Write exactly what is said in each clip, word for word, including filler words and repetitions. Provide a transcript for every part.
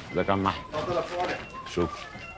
ازيك يا عم احمد؟ اتفضل يا صالح. شكرا.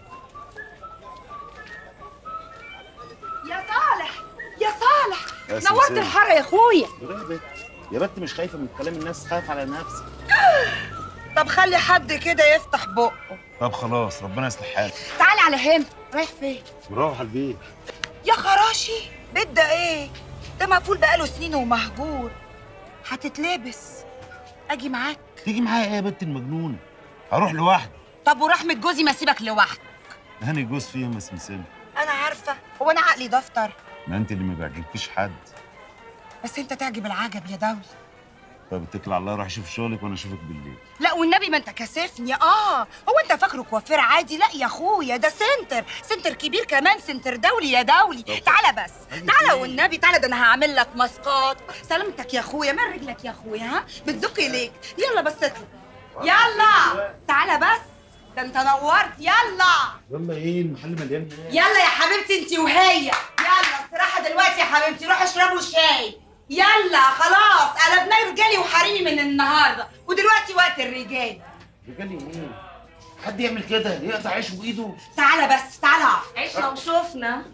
يا صالح يا صالح يا نورت سمسم. الحاره يا اخويا. يا بت يا بت مش خايفه من كلام الناس، خايف على نفسك. طب خلي حد كده يفتح بقه. طب خلاص ربنا يصلح حالك. تعالي على هنا. رايح فين؟ مروح على البيت. يا خراشي بيت ده ايه؟ ده مقفول بقاله سنين ومهجور. هتتلبس. اجي معاك؟ تيجي معايا ايه يا بت المجنونه؟ هروح لوحدي. طب ورحمه جوزي ما سيبك لوحدك. هاني جوز فيهم يا سمسم. انا عارفه، هو انا عقلي دفتر؟ ما انت اللي ما بيعجبكيش حد. بس انت تعجب العجب يا دولي. طب اتكل على الله، روح شوف شغلك وانا اشوفك بالليل. لا والنبي ما انت كاسفني. اه هو انت فاكره كوافير عادي؟ لا يا اخويا، ده سنتر سنتر كبير كمان، سنتر دولي يا دولي. تعالى بس، تعالى والنبي تعالى، ده انا هعمل لك ماسكات. سلامتك يا اخويا، من رجلك يا اخويا؟ ها بتزقي ليك؟ يلا بس اطلع. يلا تعالى بس، ده انت نورت. يلا يلا ايه المحل مليان هنا. يلا يا حبيبتي انت وهي. يلا استراحه دلوقتي يا حبيبتي، روحوا اشربوا شاي. يلا خلاص قلبناه رجالي وحريمي من النهارده، ودلوقتي وقت الرجال. رجالي ايه؟ حد يعمل كده يقطع عيشه بايده؟ تعالى بس، تعالى عشنا وشوفنا.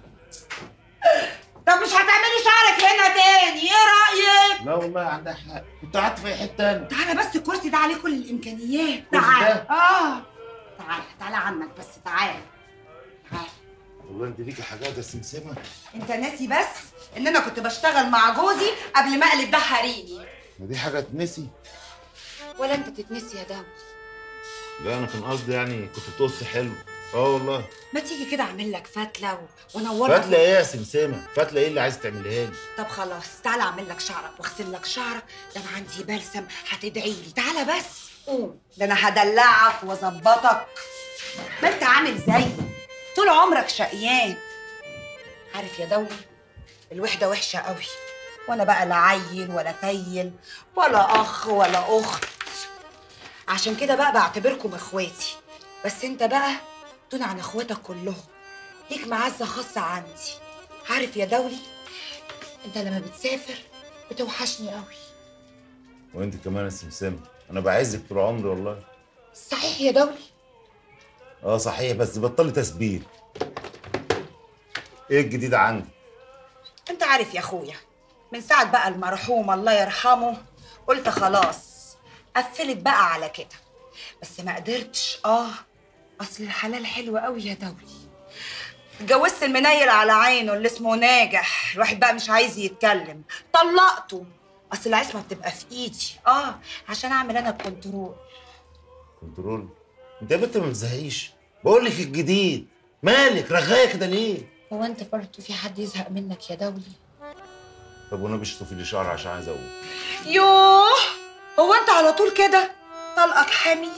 طب مش هتعملي شعرك هنا تاني؟ ايه رأيك؟ لا والله عندها حق، كنت قعدت في اي حته تاني. تعالى بس، الكرسي ده عليه كل الامكانيات. الكرسي تعالى. ده؟ اه تعالى تعالى عنك بس، تعالى تعالى. والله انت ليكي حاجات يا سمسمه. انت ناسي بس ان انا كنت بشتغل مع جوزي قبل ما اقلب ده حريمي. ما دي حاجه تنسي. ولا انت تتنسي يا دولي؟ لا انا كان قصدي يعني كنت بتقص حلو. اه والله. ما تيجي كده اعمل لك فتله و... وانورك. فتله ايه يا سمسمه؟ فتله ايه اللي عايز تعمليها لي؟ طب خلاص تعالى اعمل لك شعرك واغسل لك شعرك، ده انا عندي بلسم هتدعي لي. تعالى بس قوم، ده انا هدلعك واظبطك. ما انت عامل زيي طول عمرك شقيان. عارف يا دولي، الوحده وحشه قوي، وانا بقى لا عيل ولا تيل ولا اخ ولا اخت. عشان كده بقى بعتبركم اخواتي، بس انت بقى دون عن اخواتك كلهم، ليك معزه خاصه عندي. عارف يا دولي، انت لما بتسافر بتوحشني قوي. وانت كمان يا سمسمه، انا بعزك طول عمري والله. صحيح يا دولي؟ اه صحيح، بس بطلي تسبيل. ايه الجديد عندك؟ انت عارف يا اخويا، من ساعه بقى المرحوم الله يرحمه قلت خلاص قفلت بقى على كده، بس ما قدرتش. اه اصل الحلال حلو قوي يا دولي. اتجوزت المنيل على عينه اللي اسمه ناجح، الواحد بقى مش عايز يتكلم، طلقته. اصل العصمه بتبقى في ايدي، اه عشان اعمل انا الكنترول. كنترول؟ انت يا بنت ما بتزهقيش؟ بقول لك الجديد، مالك رغايه كده ليه؟ هو انت برضه في حد يزهق منك يا دولي؟ طب وانا بشطفي لي شعر عشان عايز اقول. يوه، هو انت على طول كده طلقك حامي؟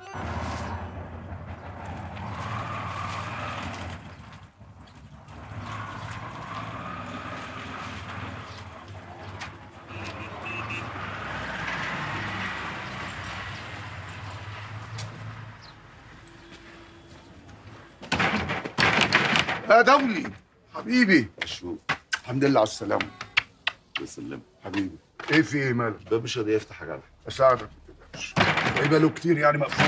يا دولي حبيبي. شو؟ الحمد لله على السلامة. يسلمك حبيبي. ايه في ايه مالك؟ الباب مش راضي يفتح يا جدع. اساعدك ما تقلقش. هيبقى له كتير يعني مقفول.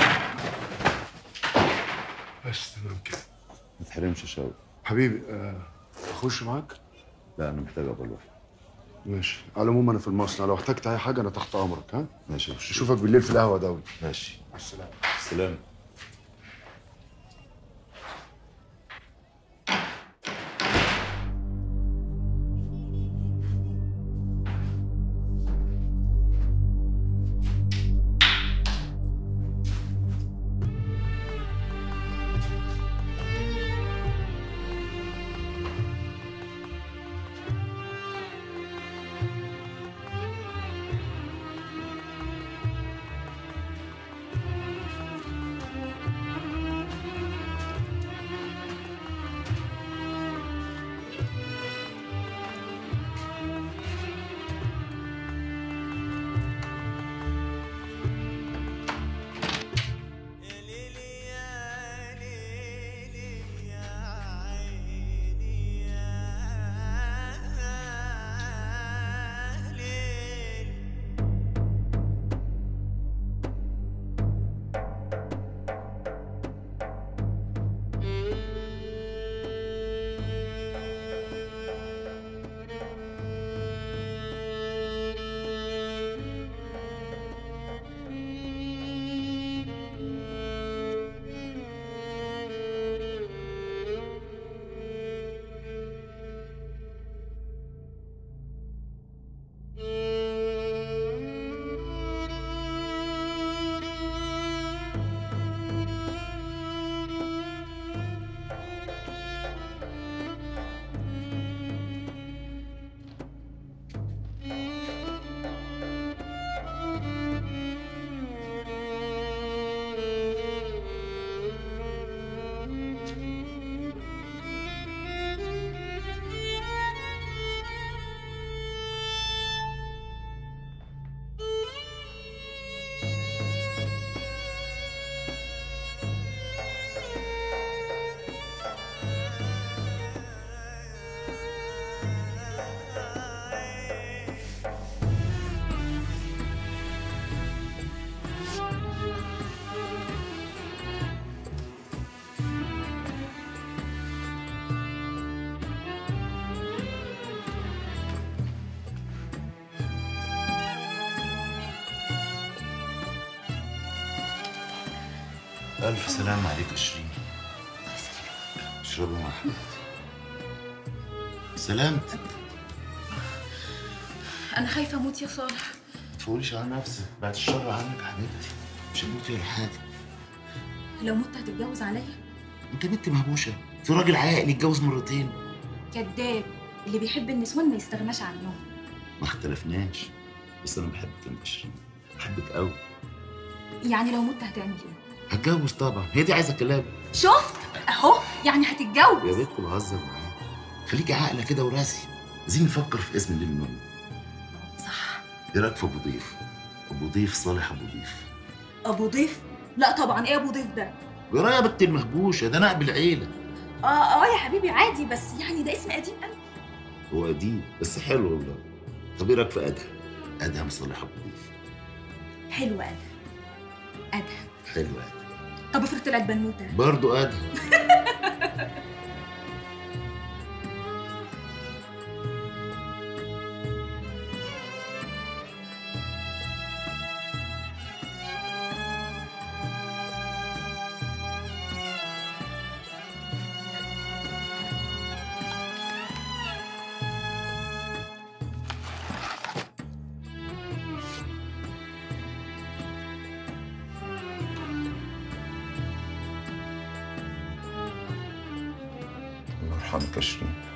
بس تمام كده. ما تحرمش يا شاوي. حبيبي آه، اخش معاك؟ لا انا محتاج ابقى لوحدي. ماشي، على العموم انا في المصنع، لو احتجت اي حاجة انا تحت امرك. ها؟ ماشي يا باشا. اشوفك بالليل في القهوة يا دولي. ماشي. مع السلامة. سلام. الف سلام عليك يا شيرين. اشربي مع حبيبتي. سلامتك. انا خايفه اموت يا صالح. ما تفوليش على نفسك، بعد الشر عنك يا حبيبتي، مش هتموتي ولا حاجه. لو مت هتتجوز عليا؟ انت بنت مهبوشه، في راجل عاقل يتجوز مرتين. كداب، اللي بيحب النسوان ما يستغناش عنهم. ما اختلفناش، بس انا بحبك انت يا شيرين، بحبك قوي. يعني لو مت هتعمل ايه؟ هتجوز طبعا، هي دي عايزه كلام. شفت اهو، يعني هتتجوز. يا بنت بهزر معاك، خليكي عاقله كده وراسي، عايزين نفكر في اسم الليل النوم. صح. ايه رايك في ابو ضيف؟ ابو ضيف صالح ابو ضيف. ابو ضيف؟ لا طبعا، ايه ابو ضيف ده؟ جرايه يا بنت المهبوشه، ده نقب العيله. اه اه يا حبيبي عادي، بس يعني ده اسم قديم قوي. هو قديم بس حلو والله. طب ايه رايك في ادهم؟ ادهم صالح ابو ضيف. حلو ادهم. ادهم حلو ادهم. طب افرض طلعت بنوته؟ برضه ادهم. الله يرحمك يا شيرين.